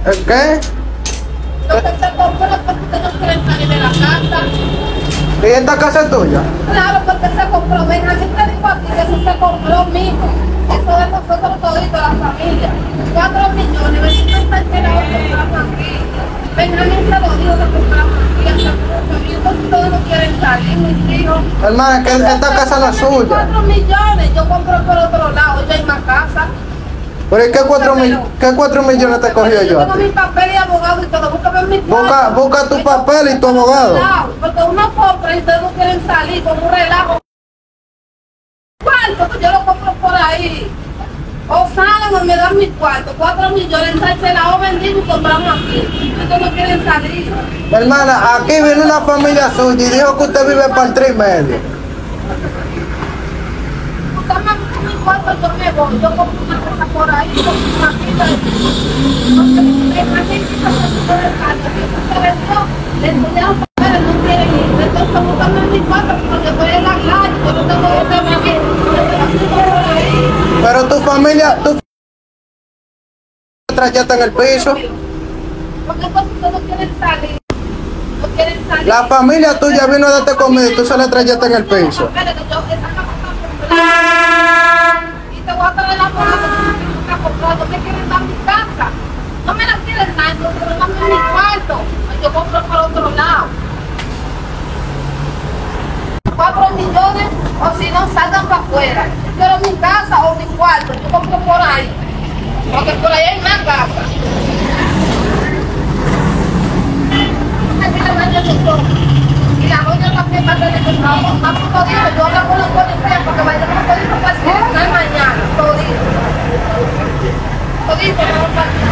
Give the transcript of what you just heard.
¿El qué? Lo que se compró porque ustedes no quieren salir de la casa. ¿Y esta casa es tuya? Claro, porque se compró. Benjamín te digo aquí que eso se compró mismo. Eso de nosotros toditos, la familia. 4 millones. Benjamín está enterado que compramos aquí. Benjamín se lo dijo que compramos aquí. Hasta que entonces todos no quieren salir, mis hijos. Hermana, que esta casa no es suya. 4 millones. Yo compro por otro lado. Yo hay más casa. ¿Pero y qué 4 millones te cogió yo? Yo tengo mi papel y abogado y todo. Búscame mi Busca tu papel y tu abogado. Porque uno compra y ustedes no quieren salir con un relajo. ¿Cuánto? Yo lo compro por ahí. O salen o me dan mi cuarto. 4 millones, se la vendimos y compramos aquí. Ustedes no quieren salir. Hermana, aquí viene una familia suya y dijo que usted vive para el 3,5. Buscame mi cuarto, yo me voy. Yo compro una casa por ahí, compro una pista de... Porque aquí se vendió, le enseñaron papeles, no quieren ir. Entonces buscame mi cuarto porque estoy en la calle, yo no tengo que aquí. Pero tu familia trayecta en el piso. Porque entonces ustedes no quieren salir. No quieren salir. La familia tuya vino a darte comida y tú se la trayecta en el piso. Espérate, esa casa está comprada. Y te voy a traer la palabra que está comprada. No me quieren dar mi casa. No me la quieren dar, entonces dame mi cuarto. Yo compro por otro lado. 4 millones, o si no, salgan para afuera. Yo quiero mi casa o mi cuarto. Yo compro por ahí. Porque por ahí hay más casa. Aquí la mañana y la doña también va a tener que trabajar. Vamos todito. Yo hablo con los policías porque vayan a todito para el mañana. Todito. Todito, no va a